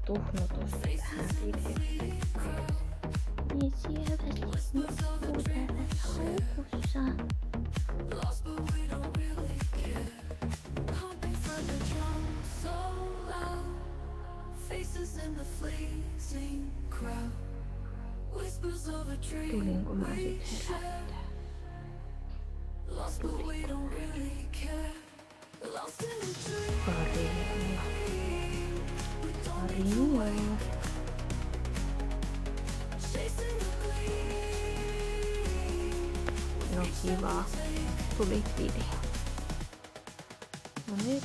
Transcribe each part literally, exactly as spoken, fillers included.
tuhnutus tähän videoon. Niin sieltä sit nukkuu täällä haukussa. Tulinko mä sit herättää? Tulinko? Karilla. Karilla. No kiva. Tuli video. No nyt.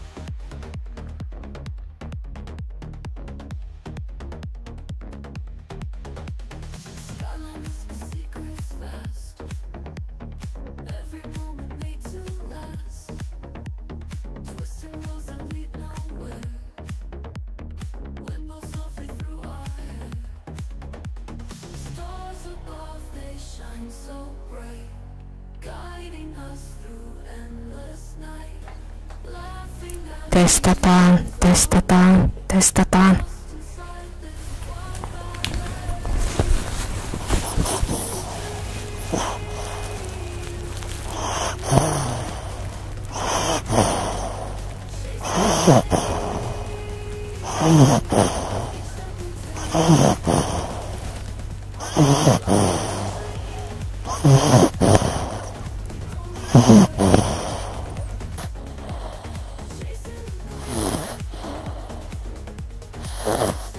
Testataan, testataan, testataan. Uh-huh.